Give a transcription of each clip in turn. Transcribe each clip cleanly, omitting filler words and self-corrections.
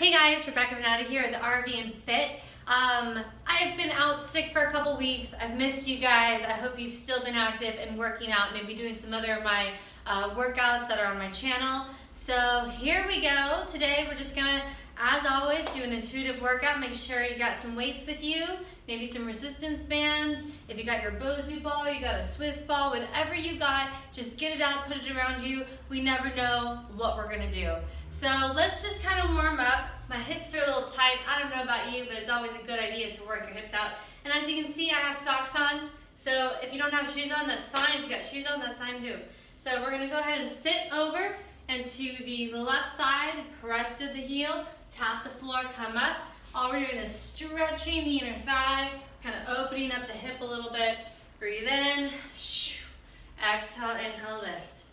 Hey guys, Rebecca Renata here with RV and Fit. I've been out sick for a couple weeks. I've missed you guys. I hope you've still been active and working out, maybe doing some other of my workouts that are on my channel. So here we go. Today we're just gonna, as always, do an intuitive workout. Make sure you got some weights with you, maybe some resistance bands. If you got your Bosu ball, you got a Swiss ball, whatever you got, just get it out, put it around you. We never know what we're gonna do. So let's just kind of warm up. My hips are a little tight. I don't know about you, but it's always a good idea to work your hips out. And as you can see, I have socks on. So if you don't have shoes on, that's fine. If you got shoes on, that's fine too. So we're gonna go ahead and sit over and to the left side, press to the heel, tap the floor, come up. All we're doing is stretching the inner thigh, kind of opening up the hip a little bit. Breathe in, exhale, inhale, lift.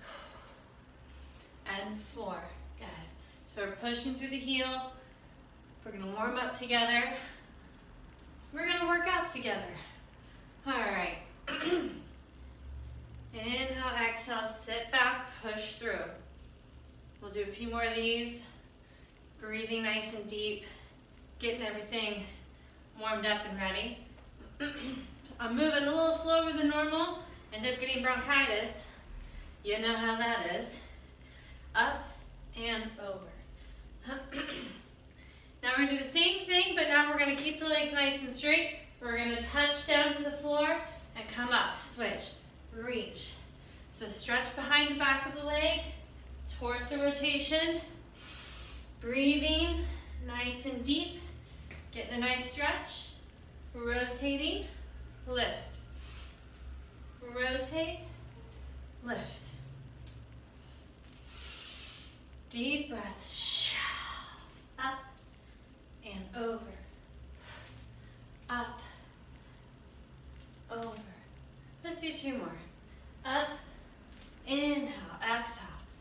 And 4, good. So we're pushing through the heel. We're gonna warm up together. We're gonna work out together. All right. Inhale, exhale, sit back, push through. We'll do a few more of these. Breathing nice and deep, getting everything warmed up and ready. I'm moving a little slower than normal. End up getting bronchitis. You know how that is. Up and over. Now we're gonna do the same thing, but now we're gonna keep the legs nice and straight. We're gonna touch down to the floor and come up, switch, reach. So stretch behind the back of the leg, towards the rotation. Breathing nice and deep, getting a nice stretch. Rotating, lift. Rotate, lift. Deep breaths. Up and over. Up, over. Let's do 2 more. Up, inhale, exhale.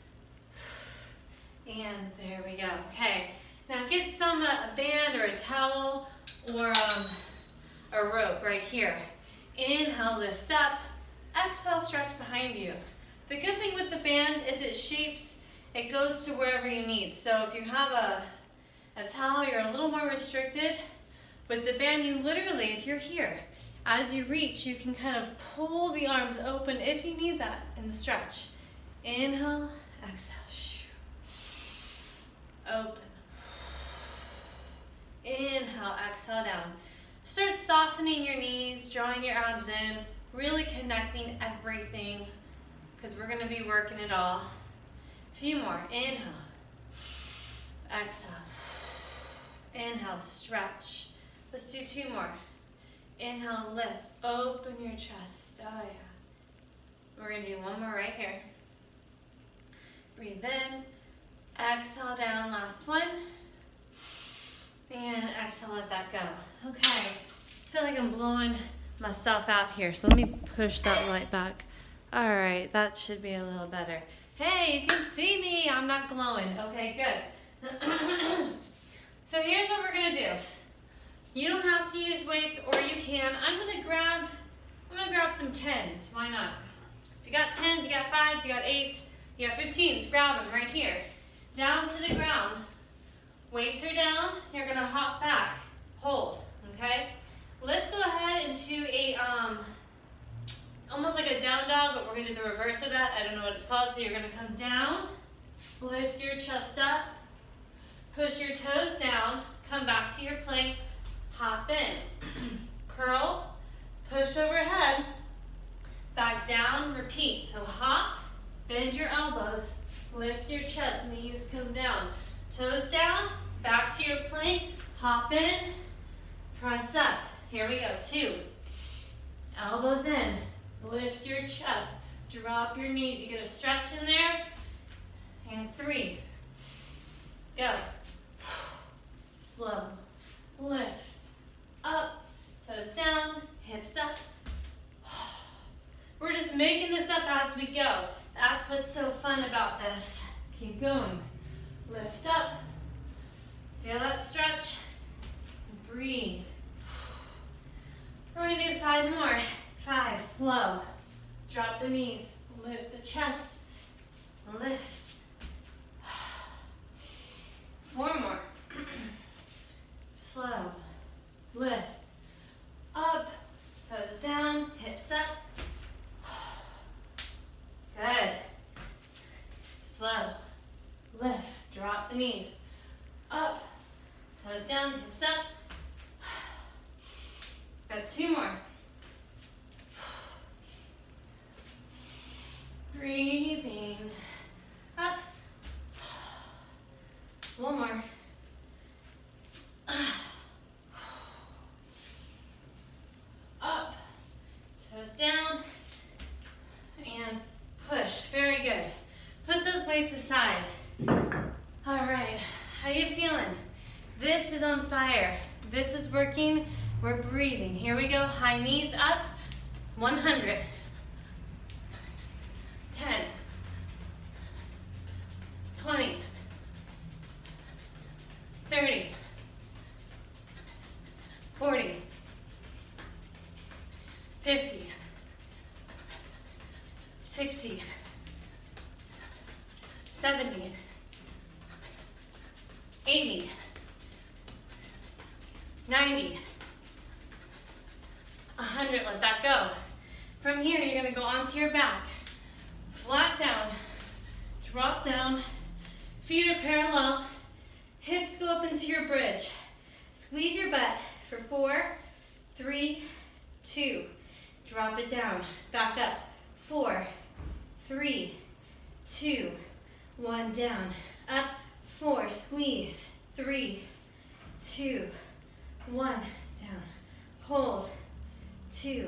And there we go. Okay, now get some a band or a towel or a rope right here. Inhale, lift up. Exhale, stretch behind you. The good thing with the band is it shapes, it goes to wherever you need. So if you have a towel, you're a little more restricted. With the band, you literally, if you're here, as you reach, you can kind of pull the arms open if you need that and stretch. Inhale, exhale. Open. Inhale, exhale down. Start softening your knees, drawing your abs in, really connecting everything because we're gonna be working it all. A few more. Inhale, exhale. Inhale, stretch. Let's do 2 more. Inhale, lift, open your chest. Oh yeah. We're gonna do 1 more right here. Breathe in. Exhale down, last one. And exhale, let that go. Okay, I feel like I'm blowing myself out here, so let me push that light back. All right, that should be a little better. Hey, you can see me, I'm not glowing. Okay, good. So here's what we're gonna do. You don't have to use weights, or you can. I'm gonna grab some 10s, why not? If you got 10s, you got 5s, you got 8s, you got 15s, grab them right here. Down to the ground. Weights are down. You're gonna hop back. Hold, okay? Let's go ahead into a, almost like a down dog, but we're gonna do the reverse of that. I don't know what it's called. So you're gonna come down, lift your chest up, push your toes down, come back to your plank, hop in. Curl, push overhead, back down, repeat. So hop, bend your elbows, lift your chest, knees come down. Toes down, back to your plank, hop in, press up. Here we go, 2. Elbows in, lift your chest, drop your knees. You get a stretch in there. And 3. Go. Slow, lift, up, toes down, hips up. We're just making this up as we go. That's what's so fun about this. Keep going. Lift up. Feel that stretch. Breathe. We're gonna do 5 more. 5, slow. Drop the knees. Lift the chest. Lift. 4 more. up, toes down, hips up. Got 2 more. Breathing up. 1 more. Up, toes down, and push. Very good. Put those weights aside. All right, how you feeling? This is on fire. This is working. We're breathing. Here we go. High knees up. 100. 10. 20. 30. 40. 50. 60. 70. 80. 90. 100, let that go. From here, you're gonna go onto your back, flat down, drop down, feet are parallel, hips go up into your bridge. Squeeze your butt for 4, 3, 2. Drop it down, back up. 4, 3, 2, 1, down, up, 4, squeeze, 3, 2, 1, down, hold, 2,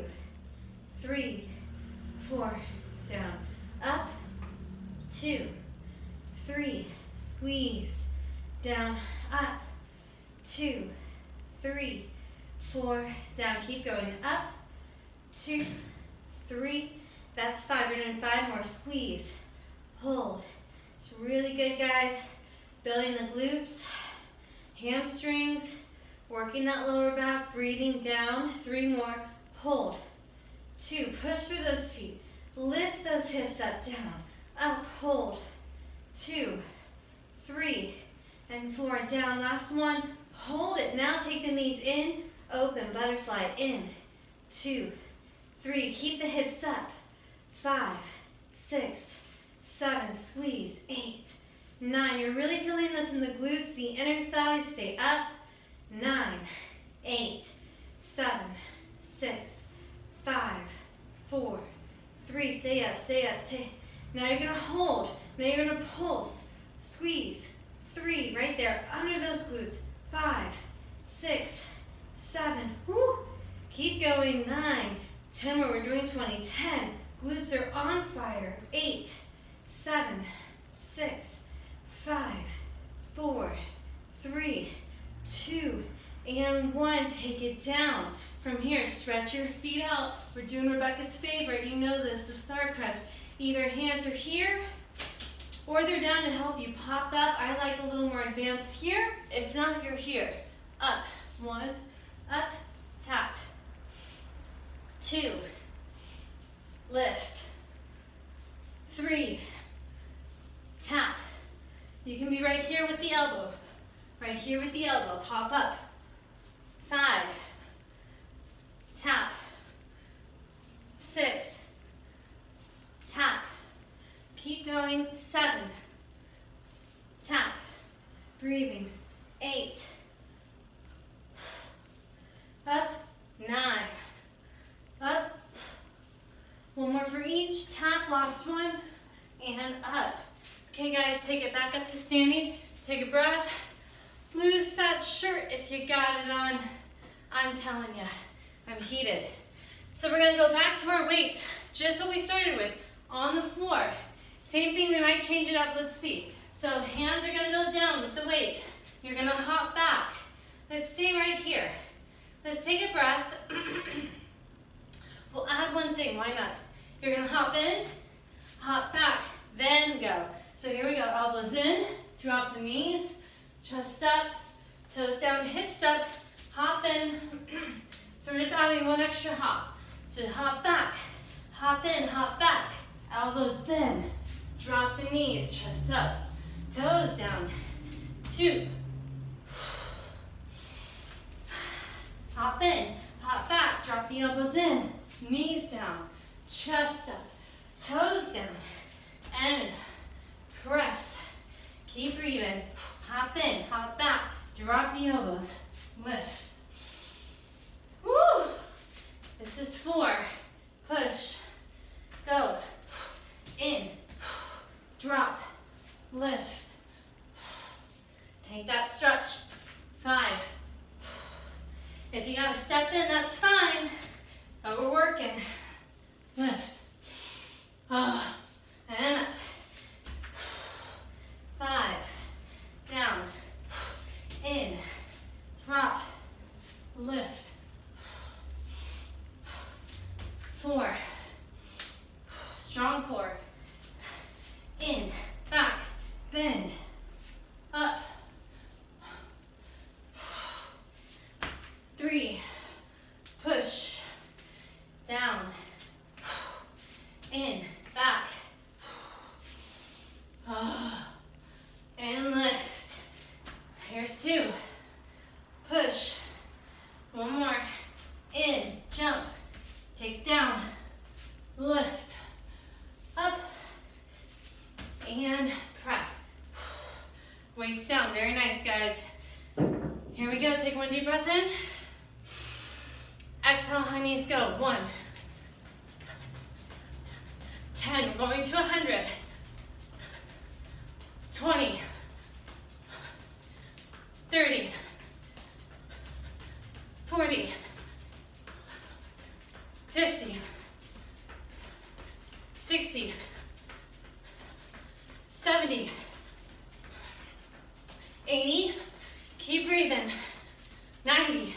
3, 4, down, up, 2, 3, squeeze, down, up, 2, 3, 4, down, keep going, up, 2, 3, that's 5, we're doing 5 more, squeeze, hold, it's really good, guys, building the glutes, hamstrings, working that lower back, breathing down, 3 more, hold, 2, push through those feet, lift those hips up, down, up, hold, 2, 3, and 4, down, last one, hold it, now take the knees in, open, butterfly, in, 2, 3, keep the hips up, 5, 6, 7, squeeze, 8, 9, you're really feeling this in the glutes, the inner thighs, stay up, 9, 8, 7, 6, 5, 4, 3, stay up, now you're gonna hold, now you're gonna pulse, squeeze, 3, right there, under those glutes, 5, 6, 7, whoo, keep going, 9, 10 more, we're doing 20, 10, glutes are on fire, 8, 7, 6, 5, 4, 3, 2, and 1, take it down. From here, stretch your feet out. We're doing Rebecca's favorite, you know this, the star crunch. Either hands are here, or they're down to help you pop up. I like a little more advanced here. If not, you're here. Up, 1, up, tap. 2, lift. 3, tap. You can be right here with the elbow. Right here with the elbow, pop up. 5, tap. 6, tap. Keep going, 7, tap. Breathing, 8, up, 9, up. 1 more for each, tap, last one, and up. Okay guys, take it back up to standing, take a breath. Lose that shirt if you got it on. I'm telling you, I'm heated. So we're gonna go back to our weights, just what we started with, on the floor. Same thing, we might change it up, let's see. So hands are gonna go down with the weight. You're gonna hop back. Let's stay right here. Let's take a breath. We'll add one thing, why not? You're gonna hop in, hop back, then go. So here we go, elbows in, drop the knees, chest up, toes down, hips up, hop in. So we're just adding one extra hop. So hop back, hop in, hop back, elbows bend, drop the knees, chest up, toes down, 2. Hop in, hop back, drop the elbows in, knees down, chest up, toes down, and press. Keep breathing. Hop in, hop back, drop the elbows, lift. Woo! This is 4. Push, go, in, drop, lift. Take that stretch. 5. If you gotta step in, that's fine, but we're working. Lift. And up. 5. Down. In. Drop. Lift. 4. Strong core. In. Back. Bend. Up. 3. Push. Down. In. Back. And lift. Here's 2. Push. 1 more. In. Jump. Take it down. Lift. Up. And press. Weights down. Very nice, guys. Here we go. Take one deep breath in. Exhale, high knees go. 1. 10. We're going to 100. 20. 30. 40. 50. 60. 70. 80. Keep breathing. 90.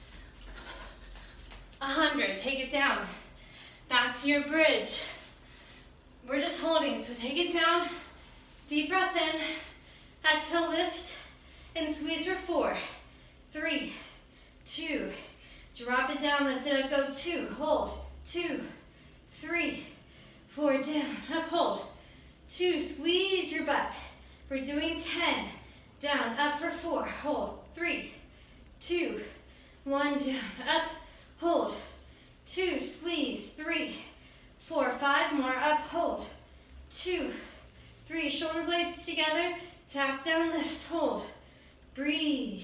100. Take it down. Back to your bridge. We're just holding, so take it down. Deep breath in. Exhale, lift, and squeeze for 4. 3, 2. Drop it down, lift it up, go 2. Hold. 2, 3, 4. Down, up, hold. 2. Squeeze your butt. We're doing 10. Down, up for 4. Hold. 3, 2, 1. Down, up, hold. 2. Squeeze. 3, 4. 5 more. Up, hold. 2, 3. Shoulder blades together. Tap down, lift, hold. Breathe.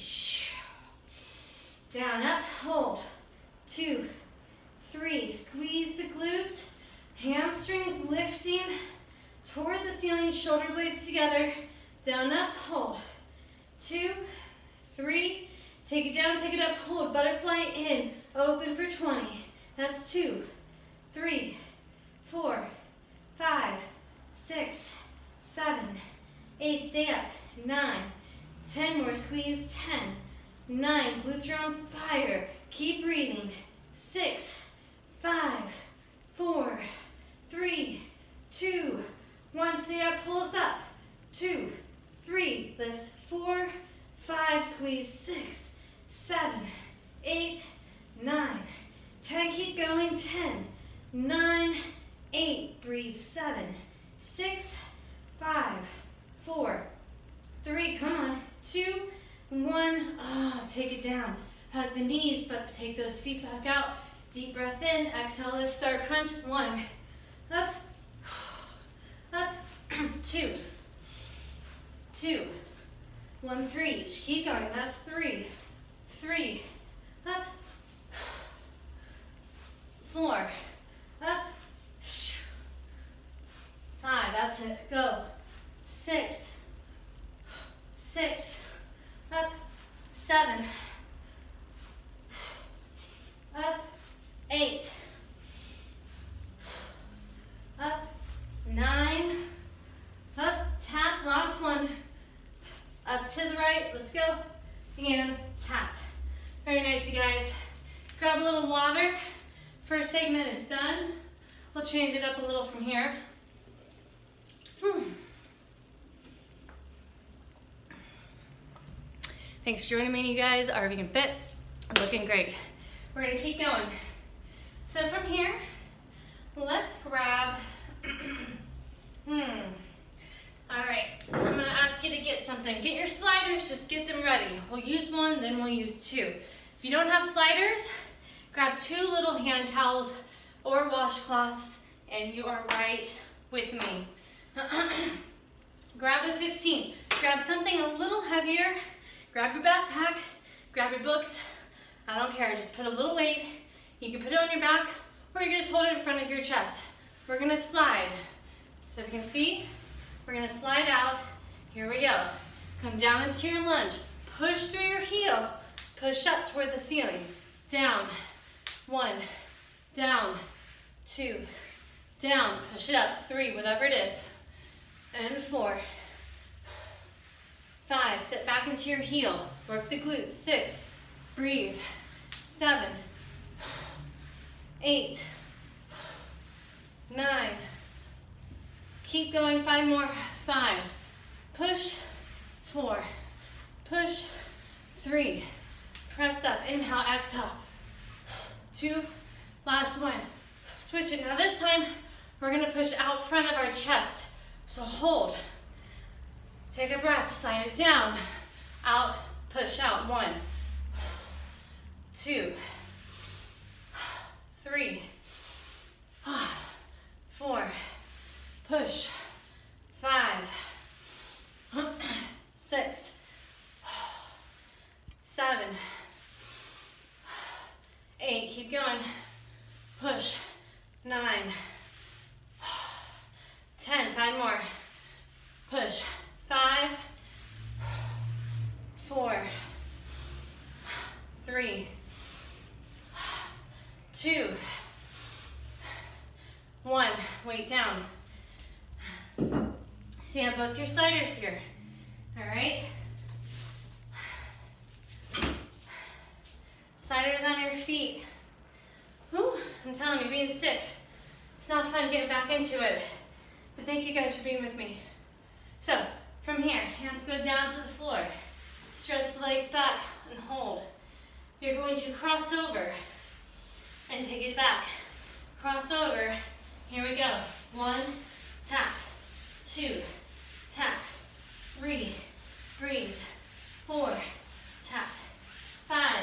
Down, up, hold. 2, 3. Squeeze the glutes. Hamstrings lifting toward the ceiling. Shoulder blades together. Down, up, hold. 2, 3. Take it down, take it up, hold. Butterfly in. Open for 20. That's 2, 3, 4, 5, 6, 7, 8. Stay up. 9, 10 more. Squeeze. 10, 9. Glutes are on fire. Keep breathing. 6, 5, 4, 3, 2, 1. Stay up. Pull us up. 2, 3. Lift. 4, 5. Squeeze. 6, 7, 8, 9, 10. Keep going. 10, 9, 8. Breathe. 7, 6, 5, 4, 3. Come on. 2, 1. Take it down. Hug the knees, but take those feet back out. Deep breath in. Exhale, lift, start crunch. 1. Up. Up. 2. 2. 1 for each. Keep going. That's 3. 3. Up. 4. Up. 5. That's it. Go. 6. 6. Up. 7. Up. 8. Up. 9. Up. Tap. Last one. Up to the right. Let's go. And tap. Very nice, you guys. Grab a little water. First segment is done. We'll change it up a little from here. Thanks for joining me, you guys. Are Vegan Fit? Looking great. We're gonna keep going. So from here, let's grab, all right, I'm gonna ask you to get something. Get your sliders, just get them ready. We'll use 1, then we'll use 2. If you don't have sliders, grab 2 little hand towels or washcloths, and you are right with me. grab a 15. Grab something a little heavier. Grab your backpack, grab your books. I don't care, just put a little weight. You can put it on your back, or you can just hold it in front of your chest. We're gonna slide. So if you can see, we're gonna slide out. Here we go. Come down into your lunge. Push through your heel. Push up toward the ceiling. Down. 1. Down. 2. Down. Push it up. 3, whatever it is. And 4. 5. Sit back into your heel. Work the glutes. 6. Breathe. 7. 8. 9. Keep going. 5 more. 5. Push. 4. Push. 3. Press up. Inhale, exhale. 2. Last one. Switch it. Now this time, we're gonna push out front of our chest. So hold. Take a breath. Slide it down. Out. Push out. 1. 2. 3. 4. Push. 5. 6. 7. 8. Keep going. Push. 9. 10. 5 more. Push. 5. 4. 3. 2. 1. Weight down. So you have both your sliders here. All right? Sliders on your feet. Whew, I'm telling you, being sick, it's not fun getting back into it. But thank you guys for being with me. So, from here, hands go down to the floor. Stretch the legs back and hold. You're going to cross over and take it back. Cross over. Here we go. 1, tap. 2, tap. 3, breathe. 4, tap. 5,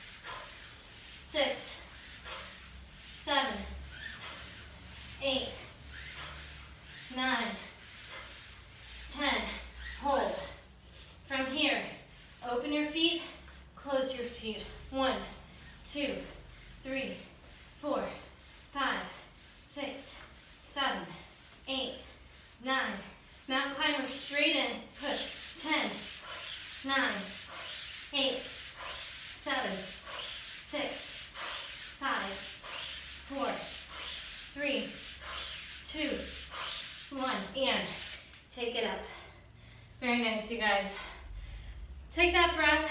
6, 7, 8, 9, 10. Hold. From here, open your feet, close your feet. 1, 2, 3, 4, 5, 6, 7, 8, 9. Mountain climber straight in. Push. 10, 9, 8, 7, 6, 5, 4, 3, 2, 1. And take it up. Very nice, you guys. Take that breath.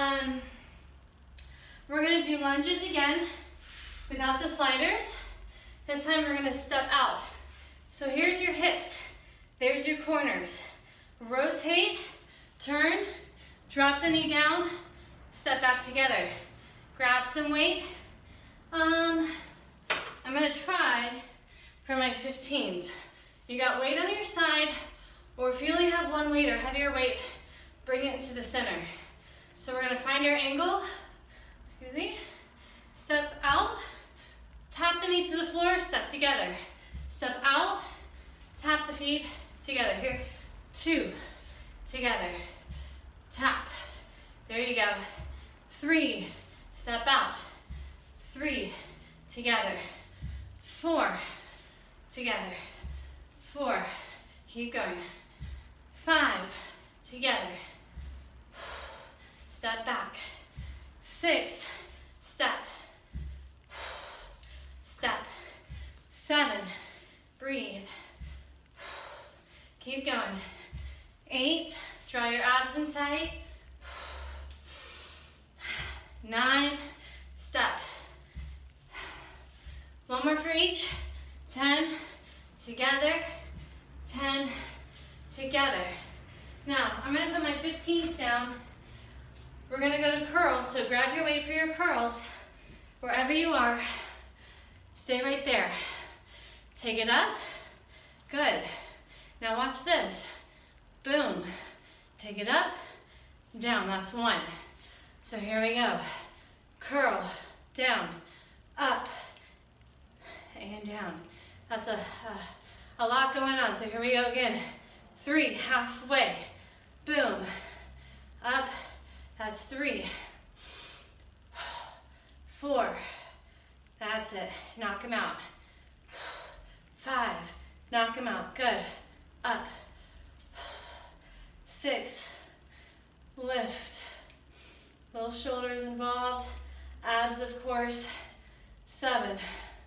We're going to do lunges again without the sliders. This time we're going to step out. So here's your hips. There's your corners. Rotate, turn, drop the knee down, step back together. Grab some weight. I'm going to try for my 15s. You got weight on your side, or if you only have one weight or heavier weight, bring it into the center. So we're going to find our angle. Excuse me. Step out, tap the knee to the floor, step together. Step out, tap the feet together. Here, 2, together. Tap. There you go. 3, step out. 3, together. 4, together. 4, keep going. 5, together. Step back. 6, step. Step. 7, breathe. Keep going. 8, draw your abs in tight. 9, step. 1 more for each. 10, together. 10, together. Now, I'm going to put my 15s down. We're going to go to curls, so grab your weight for your curls. Wherever you are, stay right there. Take it up. Good. Now watch this. Boom. Take it up, down. That's 1. So here we go. Curl, down, up, and down. That's a lot going on. So here we go again. 3, halfway. Boom. Up. That's 3. 4. That's it. Knock them out. 5. Knock them out. Good. Up. 6. Lift. Little shoulders involved. Abs, of course. 7.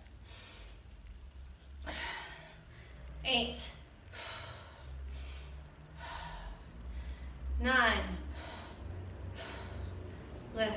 8. 9. Lift.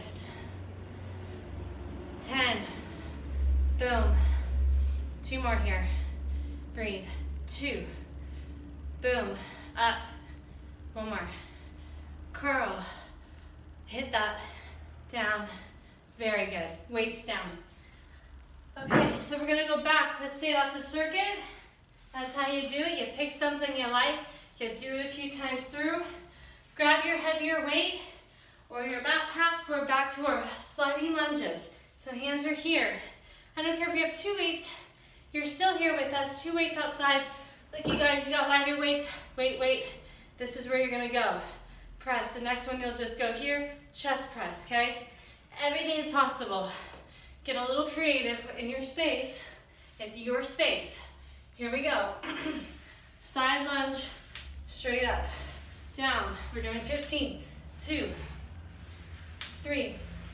10. Boom. 2 more here. Breathe. 2. Boom. Up. 1 more. Curl. Hit that. Down. Very good. Weights down. Okay, so we're gonna go back. Let's say that's a circuit. That's how you do it. You pick something you like. You do it a few times through. Grab your heavier weight or your backpack. We're back to our sliding lunges. So hands are here. I don't care if you have 2 weights. You're still here with us. 2 weights outside. Look, you guys, you got lighter weights. Wait. This is where you're gonna go. Press. The next one you'll just go here. Chest press, okay? Everything is possible. Get a little creative in your space. It's your space. Here we go. Side lunge, straight up, down. We're doing 15. 2, 3,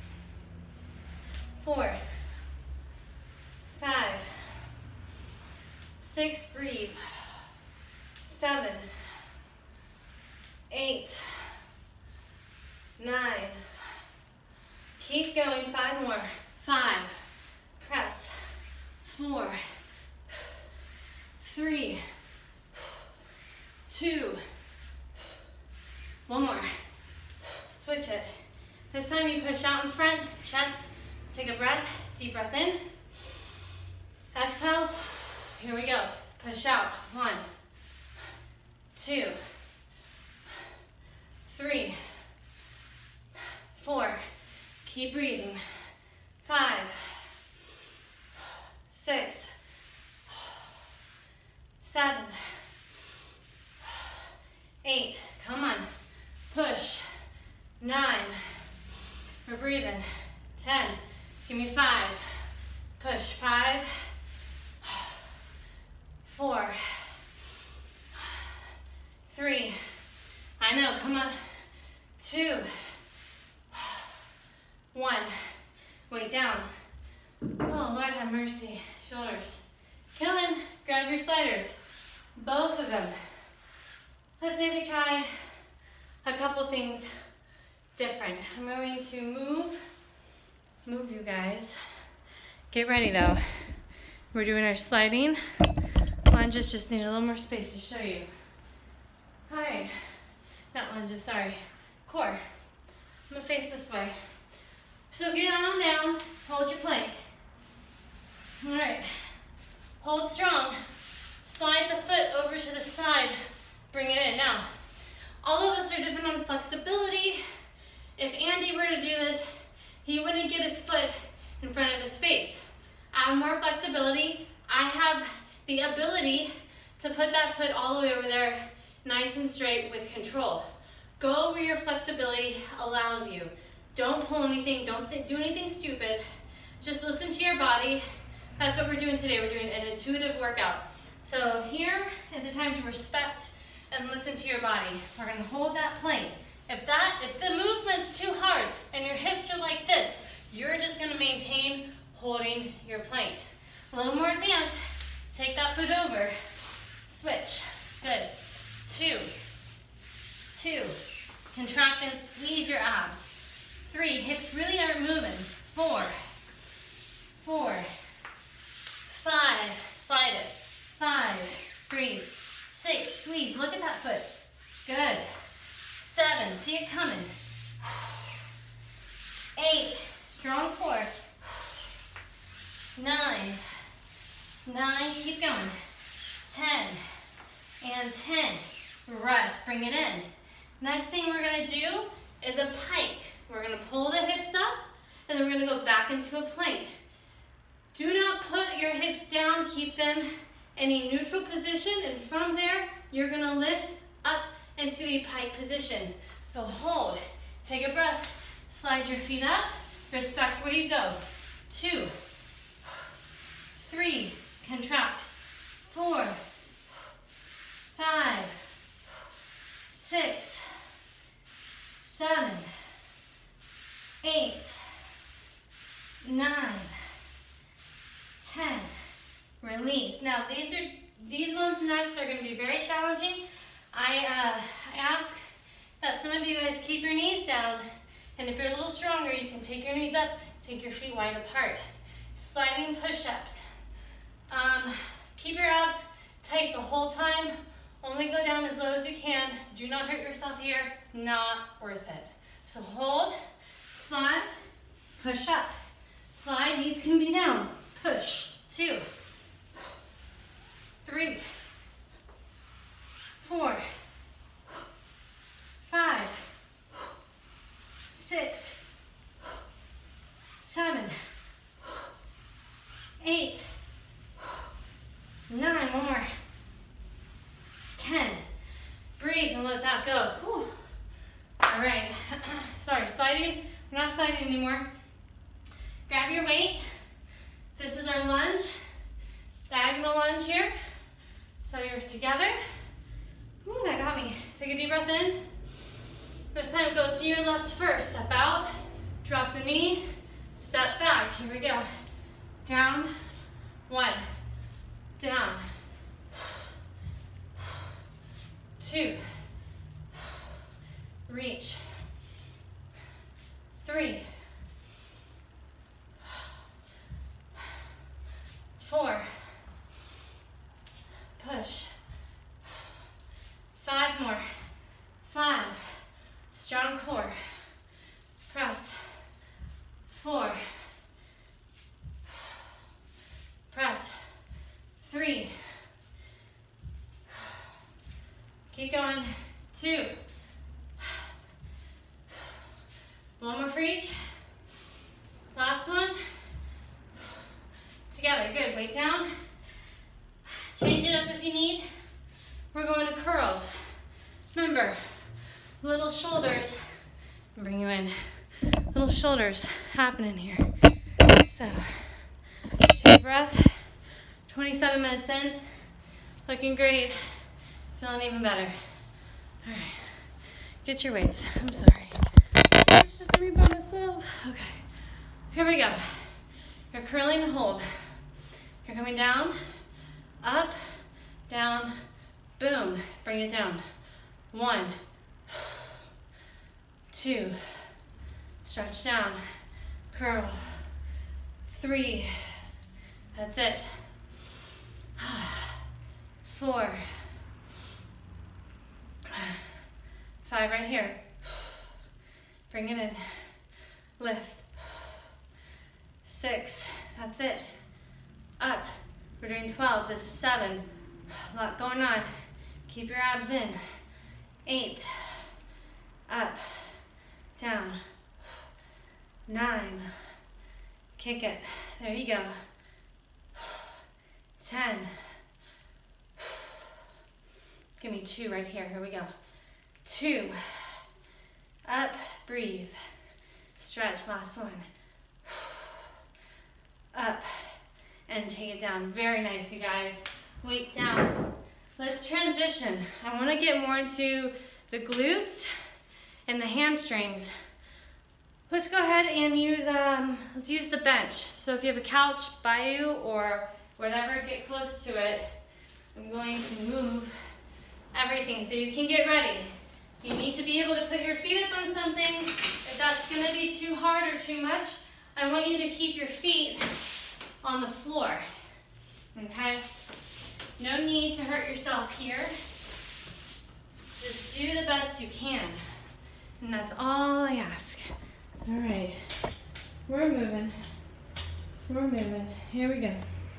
4, 5, 6, breathe. 7, 8, 9. Keep going, 5 more. 5, press. 4, 3, 2, 1 more. Switch it. This time you push out in front, chest. Take a breath, deep breath in. Exhale. Here we go. Push out. 1, 2, 3, 4. Keep breathing. 5, 6, 7, 8. Come on. Push. 9. We're breathing. 10. Give me 5. Push. 5, 4, 3. I know. Come on. 2, 1. Weight down. Oh, Lord have mercy. Shoulders. Killing. Grab your sliders. Both of them. Let's maybe try a couple things different. I'm going to move you guys. Get ready though. We're doing our sliding. Lunges just need a little more space to show you. All right. Not lunges, sorry. Core. I'm gonna face this way. So get on down, hold your plank. All right, hold strong. Slide the foot over to the side, bring it in. Now, all of us are different on flexibility. If Andy were to do this, he wouldn't get his foot in front of his face. I have more flexibility. I have the ability to put that foot all the way over there, nice and straight with control. Go where your flexibility allows you. Don't pull anything, don't do anything stupid. Just listen to your body. That's what we're doing today. We're doing an intuitive workout. So here is a time to respect and listen to your body. We're gonna hold that plank. If the movement's too hard and your hips are like this, you're just gonna maintain holding your plank. A little more advanced, take that foot over, switch, good. 2, 2, contract and squeeze your abs. 3, hips really aren't moving. 4, 4, 5, slide it. 5, breathe. 6, squeeze, look at that foot. Good. 7, see it coming. 8, strong core. 9, 9, keep going. 10, and 10. Rest, bring it in. Next thing we're gonna do is a pike. We're gonna pull the hips up, and then we're gonna go back into a plank. Do not put your hips down, keep them in a neutral position, and from there, you're gonna lift into a pike position. So hold, take a breath, slide your feet up, respect where you go. 2, 3, contract. 4, 5, 6, 7, 8, 9, 10. Release. Now these ones next are going to be very challenging. I ask that some of you guys keep your knees down, and if you're a little stronger, you can take your knees up, take your feet wide apart. Sliding push-ups. Keep your abs tight the whole time. Only go down as low as you can. Do not hurt yourself here. It's not worth it. So hold, slide, push up. Slide, knees can be down. Push. 2, 3, 4, 5, 6, 7, 8, 9, one more. 10. Breathe and let that go. Whew. All right. Sorry, sliding. We're not sliding anymore. Grab your weight. This is our lunge. Diagonal lunge here. So you're together. Ooh, that got me. Take a deep breath in. This time go to your left first. Step out. Drop the knee. Step back. Here we go. Down. 1. Down. 2. Reach. 3. 4. Push. 5 more. 5. Strong core. Press. 4. Press. 3. Keep going. 2. One more for each. Last one. Together. Good. Weight down. Change it up if you need. We're going to curls. Remember, little shoulders. Bring you in. Little shoulders happening here. So, take a breath. 27 minutes in. Looking great. Feeling even better. All right. Get your weights. I'm sorry. I was just gonna be by myself. Okay. Here we go. You're curling to hold. You're coming down, up, down, boom. Bring it down. 1, 2. Stretch down. Curl. 3. That's it. 4. 5 right here. Bring it in. Lift. 6. That's it. Up. We're doing 12. This is 7. A lot going on. Keep your abs in. 8. Up. Down. 9. Kick it. There you go. 10. Give me 2 right here. Here we go. 2. Up. Breathe. Stretch. Last one. Up. And take it down. Very nice, you guys. Weight down. Let's transition. I want to get more into the glutes and the hamstrings. Let's go ahead and use, let's use the bench. So if you have a couch by you or whatever, get close to it. I'm going to move everything so you can get ready. You need to be able to put your feet up on something. If that's going to be too hard or too much, I want you to keep your feet on the floor. Okay? No need to hurt yourself here. Just do the best you can. And that's all I ask. All right. We're moving. We're moving. Here we go.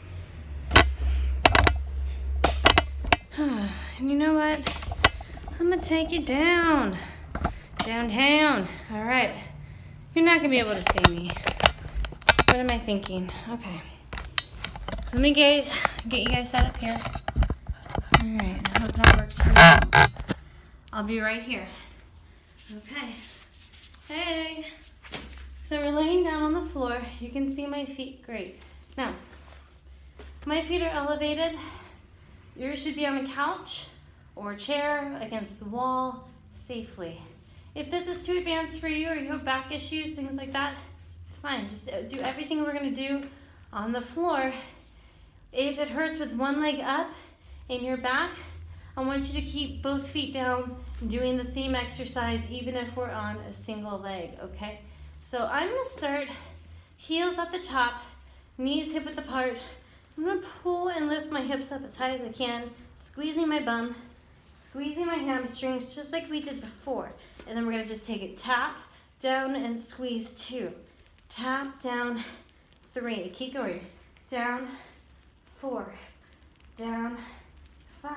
And you know what? I'm gonna take you down. Downtown. All right. You're not gonna be able to see me. What am I thinking? Okay. Let me get you guys set up here. All right. I hope that works for you. I'll be right here. Okay. Hey. So we're laying down on the floor. You can see my feet great. Now, my feet are elevated. Yours should be on a couch or a chair against the wall safely. If this is too advanced for you or you have back issues, things like that, it's fine. Just do everything we're gonna do on the floor. If it hurts with one leg up in your back, I want you to keep both feet down doing the same exercise even if we're on a single leg, okay? So I'm gonna start heels at the top, knees hip width apart. I'm gonna pull and lift my hips up as high as I can, squeezing my bum, squeezing my hamstrings just like we did before. And then we're gonna just take it tap, down, and squeeze 2. Tap, down, 3. Keep going. Down, 4. Down, 5.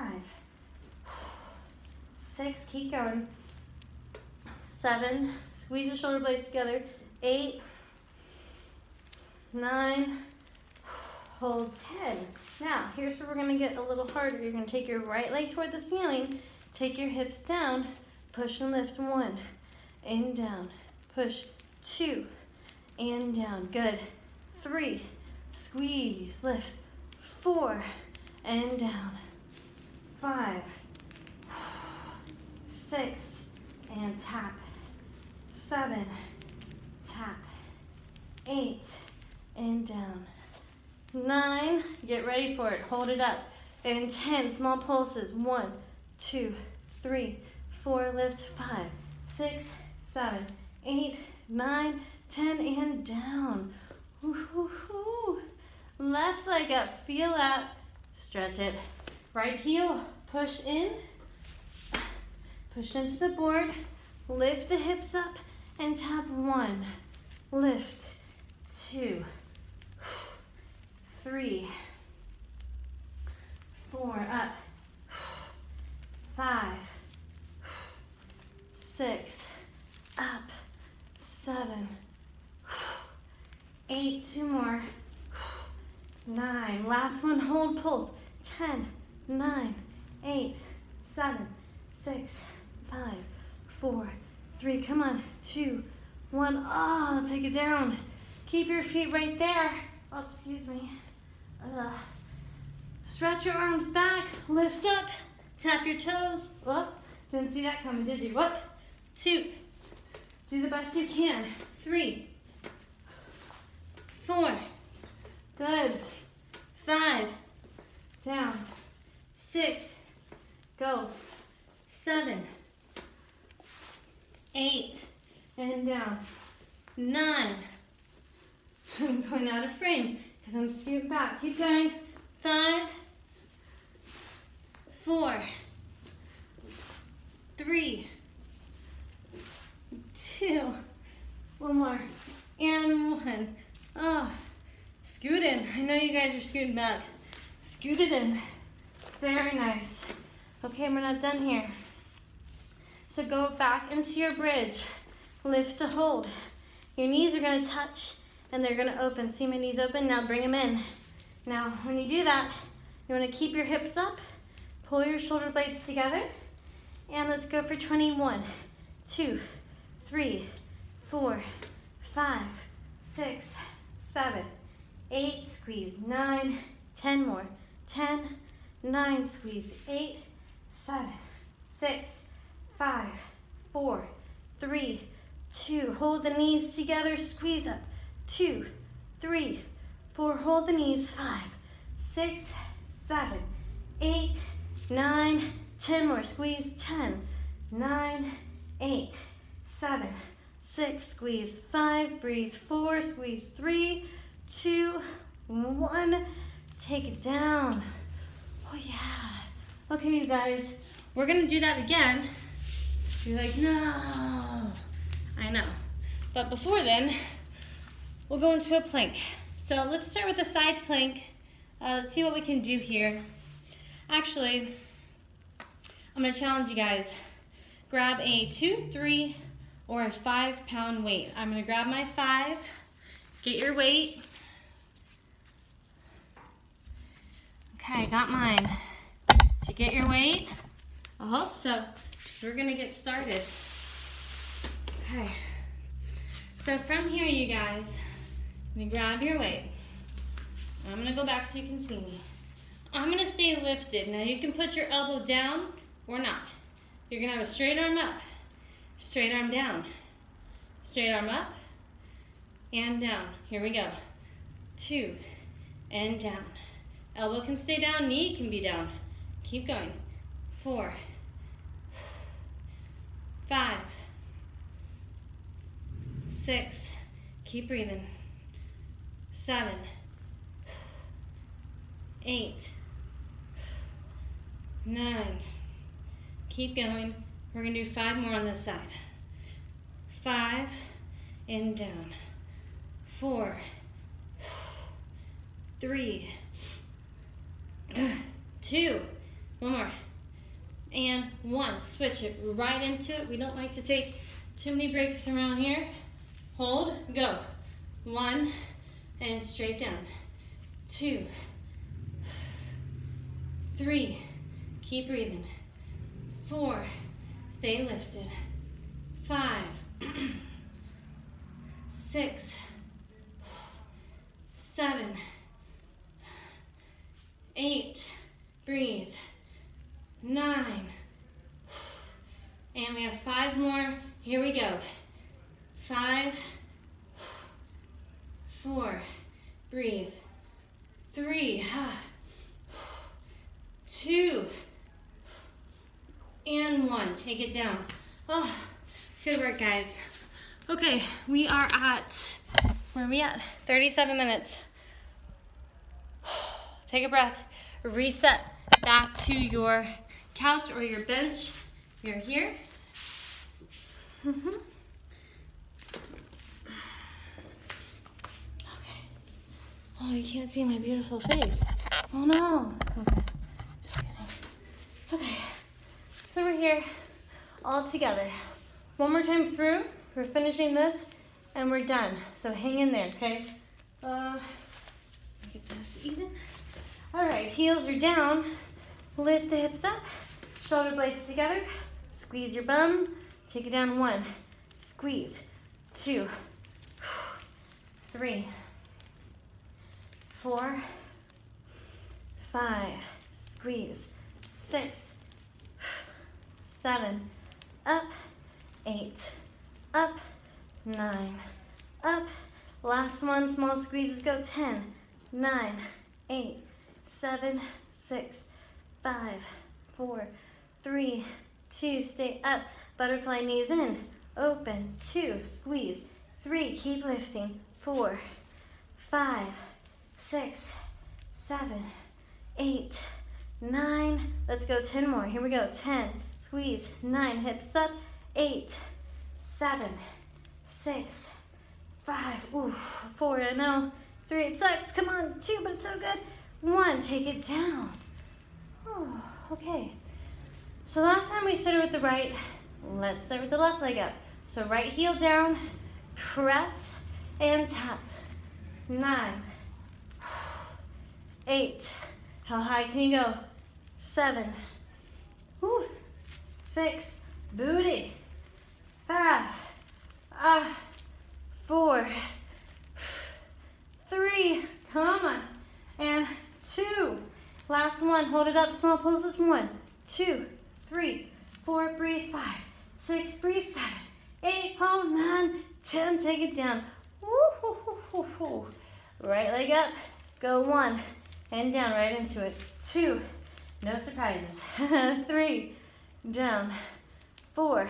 6, keep going. 7, squeeze the shoulder blades together. 8, 9, hold 10. Now, here's where we're gonna get a little harder. You're gonna take your right leg toward the ceiling, take your hips down, push and lift 1, and down. Push 2, and down. Good. 3, squeeze, lift. 4, and down. 5, 6, and tap. 7, tap. 8, and down. 9, get ready for it, hold it up. And 10, small pulses. 1, 2, 3, 4, lift. 5, 6, 7, 8, 9, 10, and down. Woo-hoo-hoo. Left leg up, feel out, stretch it. Right heel, push in, push into the board, lift the hips up, and tap. 1, lift, 2, 3, 4, up, 5, 6, up, 7, 8, 2 more, 9, last one, hold, pulse, 10, 9, 8, 7, 6, 5, 4, 3, come on, 2, 1, oh, take it down. Keep your feet right there. Oh, excuse me. Stretch your arms back, lift up, tap your toes. Oh, didn't see that coming, did you? What? 2, do the best you can. 3, 4, good. 5, down. 6, go. 7, 8, and down. 9, I'm going out of frame because I'm scooting back. Keep going. 5, 4, 3, 2, one more, and 1. Oh, scoot in. I know you guys are scooting back. Scoot it in. Very nice. Okay, we're not done here. So go back into your bridge. Lift to hold. Your knees are gonna touch and they're gonna open. See my knees open? Now bring them in. Now, when you do that, you wanna keep your hips up, pull your shoulder blades together, and let's go for 21, 2, 3, 4, 5, 6, 7, 8, squeeze, 9, 10 more, 10, 9, squeeze, 8, 7, 6, 5, 4, 3, 2, hold the knees together, squeeze up, 2, 3, 4, hold the knees, 5, 6, 7, 8, 9, 10 more, squeeze, 10, 9, 8, 7, 6, squeeze, 5, breathe, 4, squeeze, 3, 2, 1, take it down. Oh yeah. Okay, you guys, we're gonna do that again. You're like, no. I know. But before then, we'll go into a plank. So let's start with the side plank. Let's see what we can do here. Actually, I'm gonna challenge you guys. Grab a 2, 3, or a 5-pound weight. I'm gonna grab my 5, get your weight. Okay, got mine. Did you get your weight? I hope so. We're gonna get started. Okay. So from here, you guys, I'm gonna grab your weight. I'm gonna go back so you can see me. I'm gonna stay lifted. Now you can put your elbow down or not. You're gonna have a straight arm up, straight arm down, straight arm up, and down. Here we go. 2, and down. Elbow can stay down, knee can be down. Keep going. 4, 5, 6, keep breathing. 7, 8, 9, keep going. We're gonna do 5 more on this side. 5, and down. 4, 3, 2, one more, and 1. Switch it right into it. We don't like to take too many breaks around here. Hold, go. 1, and straight down. 2, 3, keep breathing. 4, stay lifted. 5, 6, 7, 8, breathe. 9, and we have 5 more. Here we go. 5, 4, breathe. 3, 2, and 1. Take it down. Oh, good work, guys. Okay, we are at, where are we at? 37 minutes. Take a breath. Reset back to your couch or your bench. You're here. Okay. Oh, you can't see my beautiful face. Oh no. Okay. Just kidding. Okay. So we're here all together. One more time through. We're finishing this and we're done. So hang in there, okay? Get this even. All right, heels are down. Lift the hips up. Shoulder blades together. Squeeze your bum. Take it down. 1. Squeeze. 2. 3. 4. 5. Squeeze. 6. 7. Up. 8. Up. 9. Up. Last one. Small squeezes go. 10. 9. 8. 7. 6. 5. 4. 3. 2. Stay up. Butterfly knees in. Open. 2. Squeeze. 3. Keep lifting. 4. 5. 6. 7. 8. 9. Let's go 10 more. Here we go. 10. Squeeze. 9. Hips up. 8. 7. 6. 5. Ooh. 4. I know. 3. It sucks. Come on. 2. But it's so good. 1. Take it down. Oh, okay. So last time we started with the right. Let's start with the left leg up. So right heel down. Press and tap. 9. 8. How high can you go? 7. Woo. 6. Booty. 5. 4. 3. Come on. And 2. Last one. Hold it up. Small poses. 1, 2, 3, 4. Breathe. 5, 6. Breathe. 7, 8. Hold. 9, 10. Take it down. Woo, woo, woo, woo, woo. Right leg up. Go 1 and down right into it. 2. No surprises. 3. Down. 4.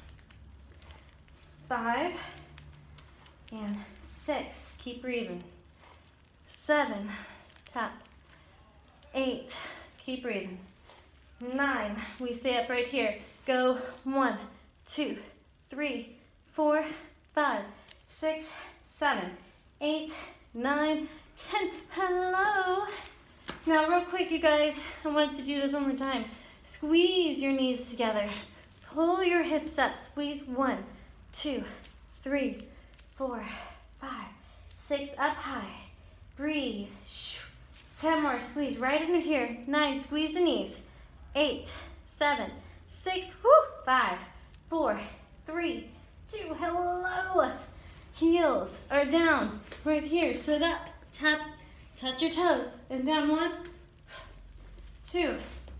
5. And 6. Keep breathing. 7. Tap. 8. Keep breathing. 9. We stay up right here. Go 1, 2, 3, 4, 5, 6, 7, 8, 9, 10. Hello. Now real quick, you guys, I wanted to do this one more time. Squeeze your knees together. Pull your hips up. Squeeze. 1, 2, 3, 4, 5, 6. Up high. Breathe. 10 more. Squeeze right under here. 9. Squeeze the knees. 8, 7, 6. Woo. 5, 4, 3, 2, hello. Heels are down right here. Sit up, tap, touch your toes, and down 1, 2,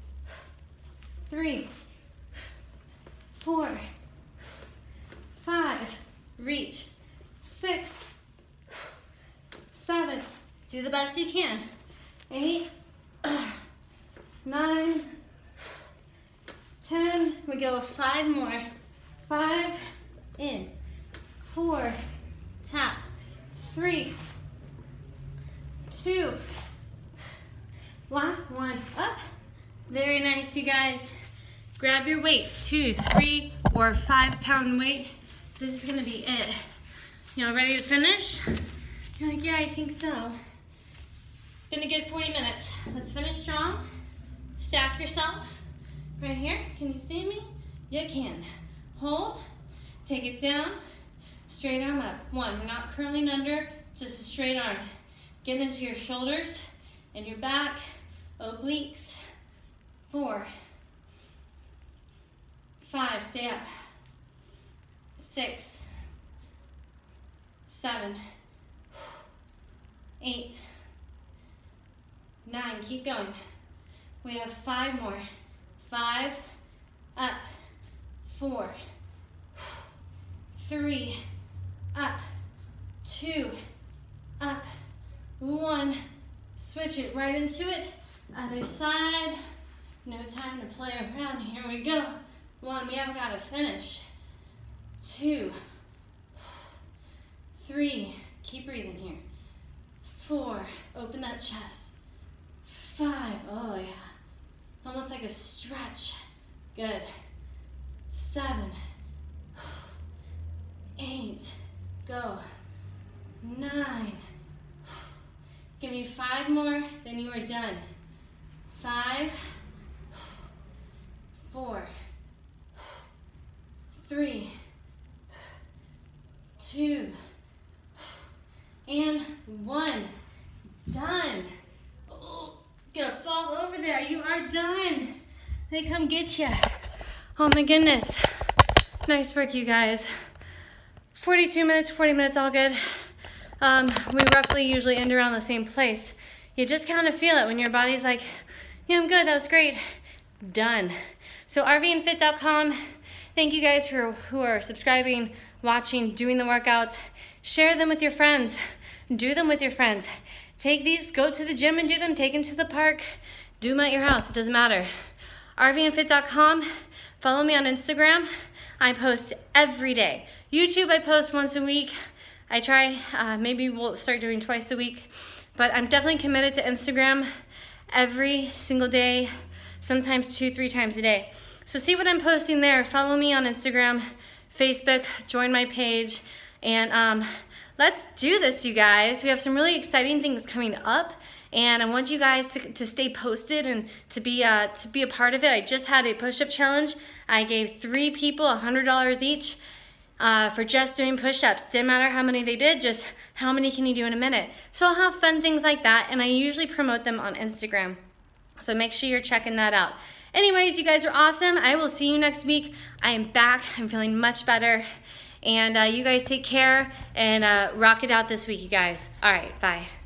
3, 4, 5, reach, 6, 7, do the best you can, 8, 9, 10, we go 5 more, 5, in, 4, tap, 3, 2, last one, up. Very nice, you guys. Grab your weight, 2, 3, or 5 pound weight. This is gonna be it. Y'all ready to finish? You're like, yeah, I think so. Been a good 40 minutes. Let's finish strong. Stack yourself right here. Can you see me? You can. Hold, take it down, straight arm up. 1, we're not curling under, just a straight arm. Get into your shoulders and your back, obliques. 4, 5, stay up. 6, 7, 8, 9, keep going. We have 5 more. 5, up, 4, 3, up, 2, up, 1, switch it right into it, other side, no time to play around, here we go. 1, we haven't got to finish. 2, 3, keep breathing here. 4, open that chest. 5, oh yeah, almost like a stretch. Good. 7, 8, go. 9, give me 5 more, then you are done. 5, 4, 3, 2, and 1. Done. Oh, gonna fall over there. You are done. They come get you. Oh my goodness. Nice work, you guys. 42 minutes, 40 minutes, all good. We roughly usually end around the same place. You just kind of feel it when your body's like, yeah, I'm good, that was great. Done. So rvandfit.com, thank you guys who are subscribing, watching, doing the workouts. Share them with your friends. Do them with your friends. Take these, go to the gym and do them, take them to the park, do them at your house, it doesn't matter. rvandfit.com, follow me on Instagram. I post every day. YouTube, I post once a week. I try, maybe we'll start doing twice a week, but I'm definitely committed to Instagram every single day, sometimes 2-3 times a day. So see what I'm posting there. Follow me on Instagram, Facebook, join my page, and let's do this, you guys. We have some really exciting things coming up, and I want you guys to stay posted and to be a part of it. I just had a push-up challenge. I gave 3 people $100 each for just doing push-ups. Didn't matter how many they did, just how many can you do in a minute. So I'll have fun things like that, and I usually promote them on Instagram. So make sure you're checking that out. Anyways, you guys are awesome. I will see you next week. I am back. I'm feeling much better. And you guys take care and rock it out this week, you guys. All right, bye.